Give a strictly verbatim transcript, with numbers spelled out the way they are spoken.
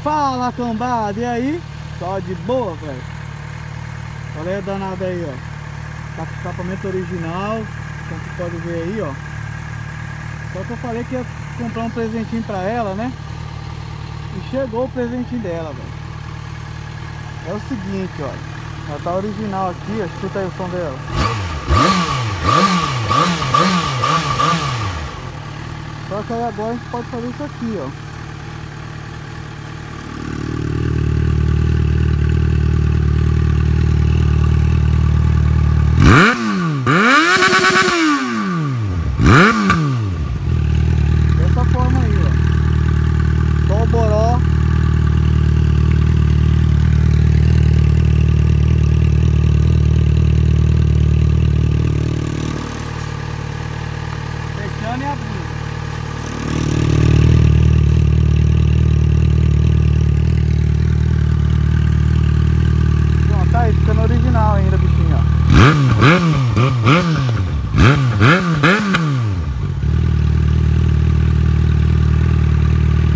Fala, cambada, e aí? Só de boa, velho. Olha a danada aí, ó. Tá com escapamento original, como você pode ver aí, ó. Só que eu falei que ia comprar um presentinho pra ela, né? E chegou o presentinho dela, velho. É o seguinte, ó. Ela tá original aqui, ó. Escuta aí o som dela. Só que aí agora a gente pode fazer isso aqui, ó.